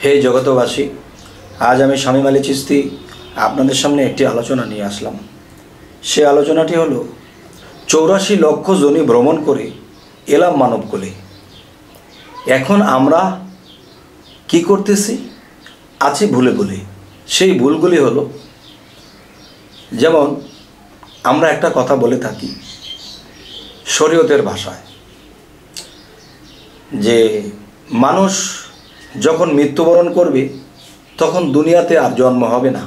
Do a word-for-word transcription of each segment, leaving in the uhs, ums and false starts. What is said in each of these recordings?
হে জগতবাসী, আজ আমি শামীম আলী চিশতি আপনাদের সামনে একটি আলোচনা নিয়ে আসলাম। সে আলোচনাটি হলো চৌরাশি লক্ষ জনি ভ্রমণ করে এলাম মানবকুলে। এখন আমরা কি করতেছি? আছি ভুলে ভুলে। সেই ভুলগুলি হলো, যেমন আমরা একটা কথা বলে থাকি শরীয়তের ভাষায়, যে মানুষ যখন মৃত্যুবরণ করবে তখন দুনিয়াতে আর জন্ম হবে না।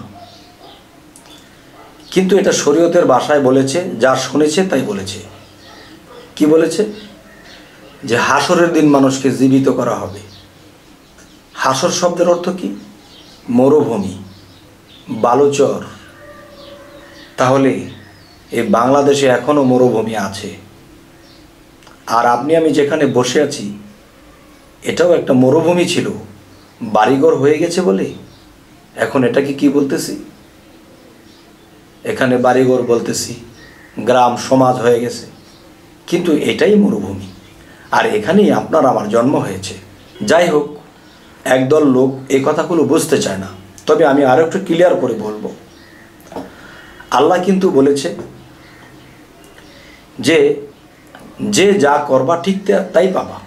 কিন্তু এটা শরীয়তের ভাষায় বলেছে, যা শুনেছে তাই বলেছে। কি বলেছে? যে হাসরের দিন মানুষকে জীবিত করা হবে। হাসর শব্দের অর্থ কি? মরুভূমি, বালুচর। তাহলে এই বাংলাদেশে এখনও মরুভূমি আছে। আর আপনি আমি যেখানে বসে আছি এটাও একটা মরুভূমি ছিল, বাড়িঘর হয়ে গেছে বলে এখন এটাকে কি বলতেছি? এখানে বাড়িঘর বলতেছি, গ্রাম সমাজ হয়ে গেছে, কিন্তু এটাই মরুভূমি। আর এখানেই আপনার আমার জন্ম হয়েছে। যাই হোক, একদল লোক এই কথাগুলো বুঝতে চায় না। তবে আমি আরও একটু ক্লিয়ার করে বলবো। আল্লাহ কিন্তু বলেছে যে যে যা করবা ঠিক তাই পাবা,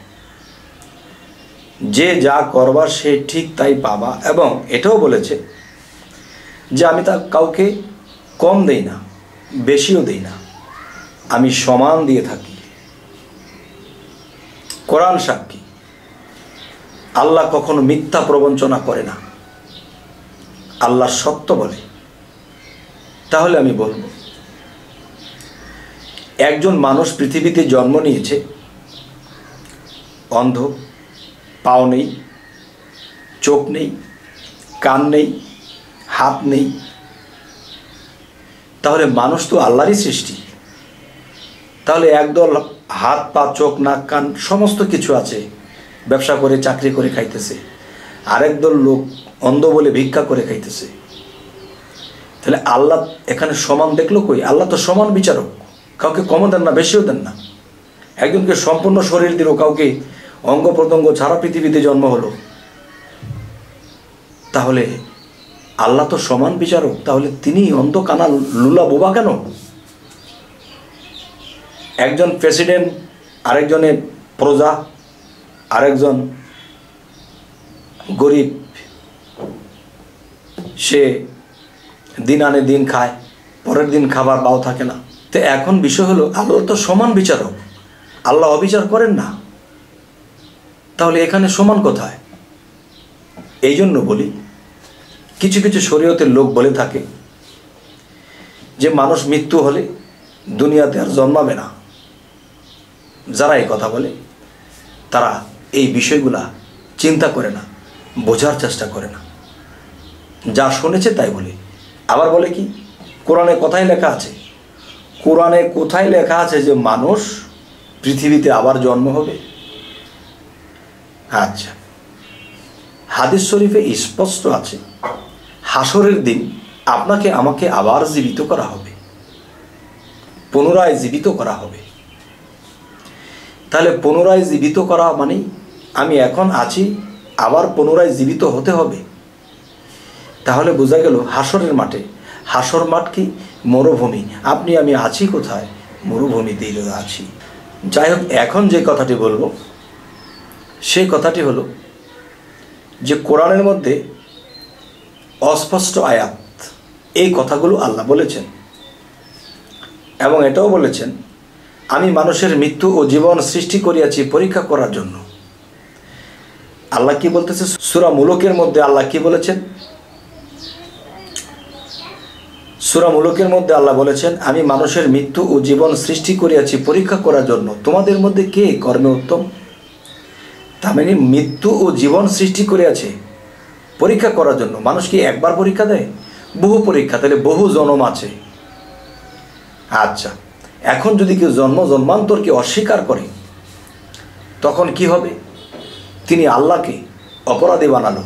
যে যা করবা সে ঠিক তাই পাবা। এবং এটাও বলেছে যে আমি তা কাউকে কম দেই না, বেশিও দেই না, আমি সমান দিয়ে থাকি। কোরআন সাক্ষী, আল্লাহ কখনো মিথ্যা প্রবঞ্চনা করে না, আল্লাহ সত্য বলে। তাহলে আমি বলবো, একজন মানুষ পৃথিবীতে জন্ম নিয়েছে, অন্ধ, পাও নেই, চোখ নেই, কান নেই, হাত নেই। তাহলে মানুষ তো আল্লাহরই সৃষ্টি। তাহলে একদল হাত পা চোখ নাক কান সমস্ত কিছু আছে, ব্যবসা করে চাকরি করে খাইতেছে। আরেক দল লোক অন্ধ বলে ভিক্ষা করে খাইতেছে। তাহলে আল্লাহ এখানে সমান দেখলো কই? আল্লাহ তো সমান বিচারক, কাউকে কমও দেন না, বেশিও দেন না। একজনকে সম্পূর্ণ শরীর দিল, কাউকে অঙ্গ প্রত্যঙ্গ ছাড়া পৃথিবীতে জন্ম হলো। তাহলে আল্লাহ তো সমান বিচারক, তাহলে তিনি অন্ধ কানা লুলা বোবা কেন? একজন প্রেসিডেন্ট, আরেকজনের প্রজা, আরেকজন গরিব, সে দিন আনে দিন খায়, পরের দিন খাবার পাও থাকে না। তো এখন বিষয় হলো, আল্লাহ তো সমান বিচারক, আল্লাহ অবিচার করেন না। তাহলে এখানে সমান কোথায়? এই জন্য বলি, কিছু কিছু শরীয়তের লোক বলে থাকে যে মানুষ মৃত্যু হলে দুনিয়াতে আর জন্মাবে না। যারা এই কথা বলে তারা এই বিষয়গুলা চিন্তা করে না, বোঝার চেষ্টা করে না, যা শুনেছে তাই বলে। আবার বলে কি, কোরআনে কোথায় লেখা আছে? কোরআনে কোথায় লেখা আছে যে মানুষ পৃথিবীতে আবার জন্ম হবে? আচ্ছা, হাদিস শরীফে স্পষ্ট আছে, হাসরের দিন আপনাকে আমাকে আবার জীবিত করা হবে, পুনরায় জীবিত করা হবে। তাহলে পুনরায় জীবিত করা মানে আমি এখন আছি, আবার পুনরায় জীবিত হতে হবে। তাহলে বোঝা গেল হাসরের মাঠে, হাসর মাঠ কি? মরুভূমি। আপনি আমি আছি কোথায়? মরুভূমিতেই আছি। যাই হোক, এখন যে কথাটি বলবো সেই কথাটি হলো যে কোরআনের মধ্যে অস্পষ্ট আয়াত, এই কথাগুলো আল্লাহ বলেছেন। এবং এটাও বলেছেন, আমি মানুষের মৃত্যু ও জীবন সৃষ্টি করিয়াছি পরীক্ষা করার জন্য। আল্লাহ কি বলতেছে? সূরা মুলুকের মধ্যে আল্লাহ কি বলেছেন? সূরা মুলুকের মধ্যে আল্লাহ বলেছেন, আমি মানুষের মৃত্যু ও জীবন সৃষ্টি করিয়াছি পরীক্ষা করার জন্য, তোমাদের মধ্যে কে কর্মে উত্তম। তার মানে মৃত্যু ও জীবন সৃষ্টি করিয়াছে পরীক্ষা করার জন্য। মানুষ কি একবার পরীক্ষা দেয়? বহু পরীক্ষা, তাহলে বহু জন্ম আছে। আচ্ছা, এখন যদি কেউ জন্ম জন্মান্তরকে অস্বীকার করে তখন কি হবে? তিনি আল্লাহকে অপরাধী বানালো।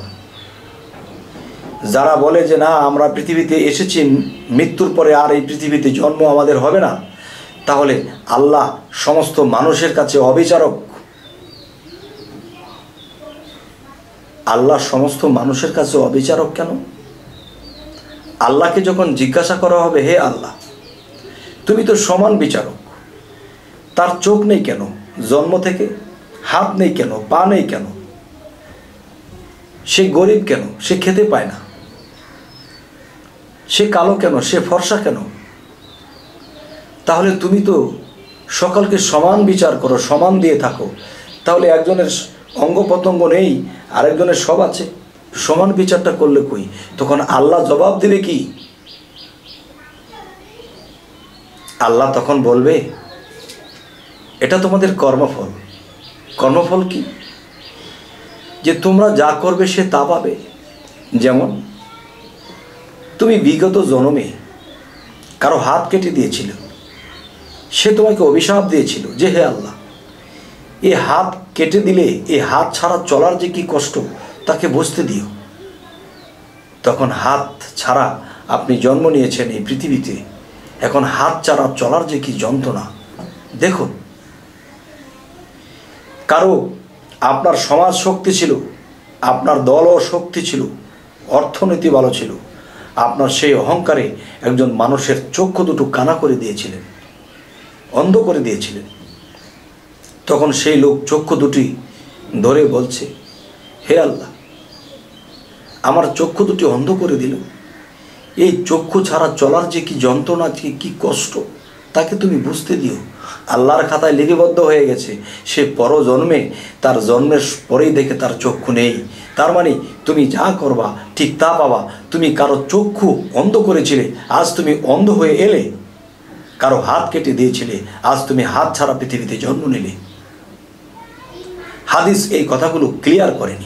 যারা বলে যে না, আমরা পৃথিবীতে এসেছি, মৃত্যুর পরে আর এই পৃথিবীতে জন্ম আমাদের হবে না, তাহলে আল্লাহ সমস্ত মানুষের কাছে অবিচারক। আল্লাহ সমস্ত মানুষের কাছে অবিচারক কেন? আল্লাহকে যখন জিজ্ঞাসা করা হবে, হে আল্লাহ, তুমি তো সমান বিচারক, তার চোখ নেই কেন জন্ম থেকে? হাত নেই কেন? পা নেই কেন? সে গরিব কেন? সে খেতে পায় না। সে কালো কেন? সে ফর্সা কেন? তাহলে তুমি তো সকলকে সমান বিচার করো, সমান দিয়ে থাকো, তাহলে একজনের অঙ্গ প্রত্যঙ্গ নেই, আরেকজনের সব আছে, সমান বিচারটা করলে কই? তখন আল্লাহ জবাব দিবে কি? আল্লাহ তখন বলবে, এটা তোমাদের কর্মফল। কর্মফল কি? যে তোমরা যা করবে সে তা পাবে। যেমন তুমি বিগত জন্মে কারো হাত কেটে দিয়েছিল, সে তোমাকে অভিশাপ দিয়েছিল যে হে আল্লাহ, এই হাত কেটে দিলে এই হাত ছাড়া চলার যে কি কষ্ট তাকে বুঝতে দিও। তখন হাত ছাড়া আপনি জন্ম নিয়েছেন এই পৃথিবীতে, এখন হাত ছাড়া চলার যে কি যন্ত্রণা দেখুন। কারো আপনার সমাজ শক্তি ছিল, আপনার দলও শক্তি ছিল, অর্থনীতি ভালো ছিল, আপনার সেই অহংকারে একজন মানুষের চক্ষু দুটো কানা করে দিয়েছিলেন, অন্ধ করে দিয়েছিলেন। তখন সেই লোক চক্ষু দুটি ধরে বলছে, হে আল্লাহ, আমার চক্ষু দুটি অন্ধ করে দিল, এই চক্ষু ছাড়া চলার যে কি যন্ত্রণা, কি কষ্ট তাকে তুমি বুঝতে দিও। আল্লাহর খাতায় লিপিবদ্ধ হয়ে গেছে, সে পরজন্মে তার জন্মের পরেই দেখে তার চক্ষু নেই। তার মানে তুমি যা করবা ঠিক তা পাবা। তুমি কারো চক্ষু অন্ধ করেছিলে, আজ তুমি অন্ধ হয়ে এলে। কারো হাত কেটে দিয়েছিলে, আজ তুমি হাত ছাড়া পৃথিবীতে জন্ম নিলে। হাদিস এই কথাগুলো ক্লিয়ার করেনি।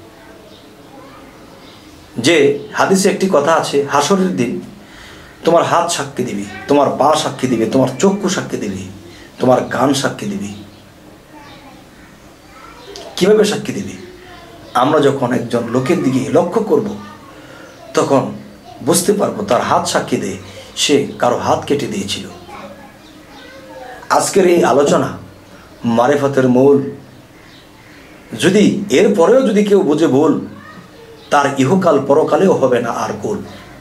যে হাদিসে একটি কথা আছে, হাসরের দিন তোমার হাত সাক্ষী দিবে, তোমার পা সাক্ষী দিবে, তোমার চক্ষু সাক্ষী দিবে, তোমার কান সাক্ষী দিবে। কিভাবে সাক্ষী দিবে? আমরা যখন একজন লোকের দিকে লক্ষ্য করব, তখন বুঝতে পারবো তার হাত সাক্ষী দেয় সে কারো হাত কেটে দিয়েছিল। আজকের এই আলোচনা মারিফতের মূল, যদি এর পরেও যদি কেউ বুঝে ভুল, তার ইহকাল পরকালেও হবে না আর কুল।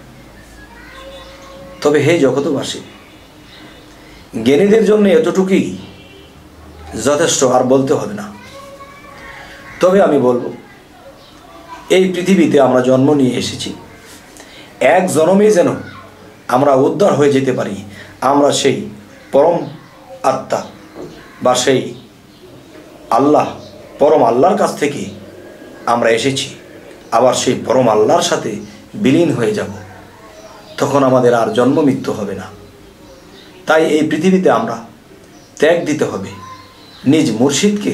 তবে হে জগতবাসী, জ্ঞানীদের জন্য এতটুকুই যথেষ্ট, আর বলতে হবে না। তবে আমি বলবো, এই পৃথিবীতে আমরা জন্ম নিয়ে এসেছি, এক জন্মে যেন আমরা উদ্ধার হয়ে যেতে পারি। আমরা সেই পরম আত্মা বা সেই আল্লাহ, পরম আল্লাহর কাছ থেকে আমরা এসেছি, আবার সেই পরম আল্লাহর সাথে বিলীন হয়ে যাব। তখন আমাদের আর জন্ম মৃত্যু হবে না। তাই এই পৃথিবীতে আমরা ত্যাগ দিতে হবে, নিজ মুর্শিদকে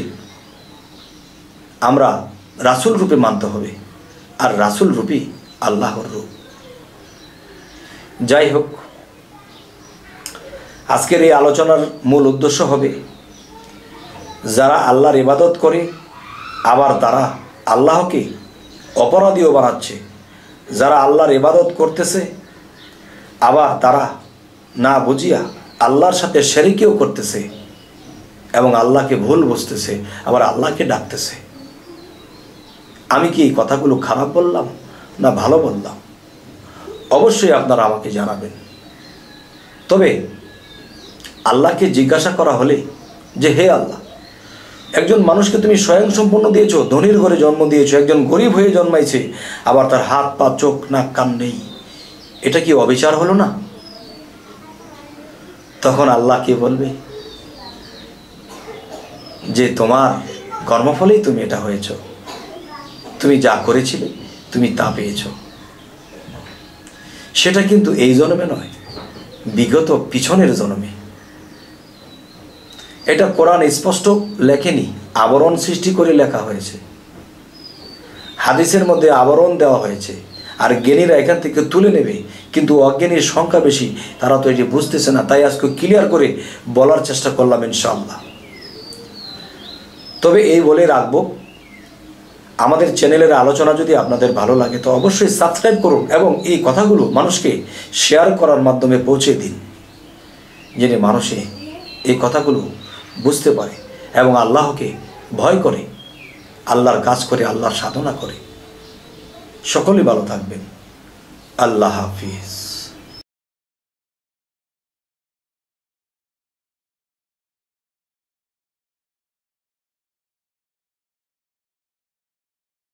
আমরা রাসূল রূপে মানতে হবে, আর রাসূল রূপী আল্লাহর রূপ। যাই হোক, আজকের এই আলোচনার মূল উদ্দেশ্য হবে, যারা আল্লাহর ইবাদত করে আবার তারা আল্লাহকে অপরাধীও বানাচ্ছে, যারা আল্লাহর ইবাদত করতেছে আবার তারা না বুঝিয়া আল্লাহর সাথে শরীকও করতেছে এবং আল্লাহকে ভুল বুঝতেছে, আবার আল্লাহকে ডাকতেছে। আমি কি এই কথাগুলো খারাপ বললাম না ভালো বললাম? অবশ্যই আপনারা আমাকে জানাবেন। তবে আল্লাহকে জিজ্ঞাসা করা হলে যে হে আল্লাহ, একজন মানুষকে তুমি স্বয়ং সম্পন্ন দিয়েছো, ধনীর ঘরে জন্ম দিয়েছো, একজন গরিব হয়ে জন্মাইছে, আবার তার হাত পা চোখ নাক কান নেই, এটা কি অবিচার হলো না? তখন আল্লাহ কে বলবে যে তোমার কর্মফলেই তুমি এটা হয়েছ, তুমি যা করেছিলে তুমি তা পেয়েছ। সেটা কিন্তু এই জন্মে নয়, বিগত পিছনের জন্মে। এটা কোরআন স্পষ্ট লেখেনি, আবরণ সৃষ্টি করে লেখা হয়েছে। হাদিসের মধ্যে আবরণ দেওয়া হয়েছে, আর জ্ঞানীরা এখান থেকে তুলে নেবে, কিন্তু অজ্ঞানীর সংখ্যা বেশি, তারা তো এটি বুঝতেছে না। তাই আজকে ক্লিয়ার করে বলার চেষ্টা করলাম ইনশাআল্লাহ। তবে এই বলে রাখবো, আমাদের চ্যানেলের আলোচনা যদি আপনাদের ভালো লাগে তো অবশ্যই সাবস্ক্রাইব করুন এবং এই কথাগুলো মানুষকে শেয়ার করার মাধ্যমে পৌঁছে দিন, যেন মানুষে এই কথাগুলো বুঝতে পারে এবং আল্লাহকে ভয় করে, আল্লাহর কাজ করে, আল্লাহর সাধনা করে। সকলেই ভালো থাকবেন। আল্লাহ হাফিজ।